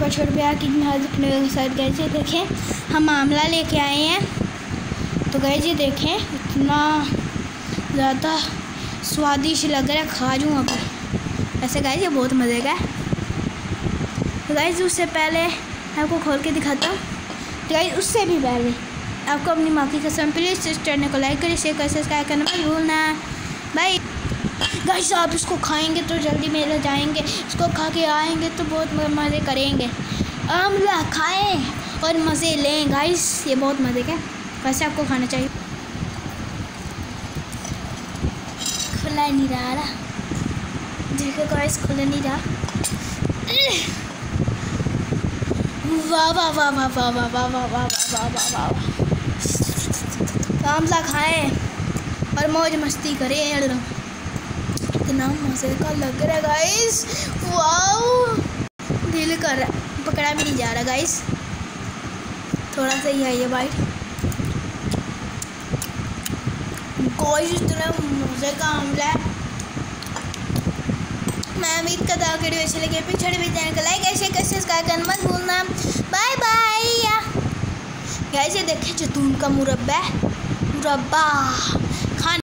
आपका छोटू प्यार की अपने साथ गए थे। देखें हम आमला लेके आए हैं। तो गए जी देखें इतना ज़्यादा स्वादिष्ट लग रहा है, खा लूँ अभी। ऐसे गाइस ये बहुत मज़े का है। तो गाइस उससे पहले आपको खोल के दिखाता हूँ। तो गाइस उससे भी पहले आपको अपनी माँ की कसम प्लीज़ इस चैनल को लाइक करें, शेयर करें, सब्सक्राइब करना मत भूलना। Bye guys. आप इसको खाएंगे तो जल्दी मेरे जाएंगे, इसको खा के आएंगे तो बहुत मज़े करेंगे। आमला खाएं और मज़े लें गाइस, ये बहुत मज़े का। वैसे आपको खाना चाहिए। खुला नहीं रहा, देखो गाइस खुला नहीं रहा। वाह वाह वाह वाह वाह वाह वाह वाह वाह वाह वाह वाह। आमला खाएं और मौज मस्ती करें। इतना मज़े का लग रहा है गाइस, वाओ। दिल कर रहा है, पकड़ा भी नहीं जा रहा गाइस। थोड़ा सा ही है ये बाइट गाइस, इतना मज़े का आमला है। मैं उम्मीद करता हूँ वीडियो अच्छी लगी। फिर छोटे भी चैनल को लाइक शेयर कर सब्सक्राइब करना मत भूलना। Bye bye guys. ये देखें जैतून का मुरब्बा।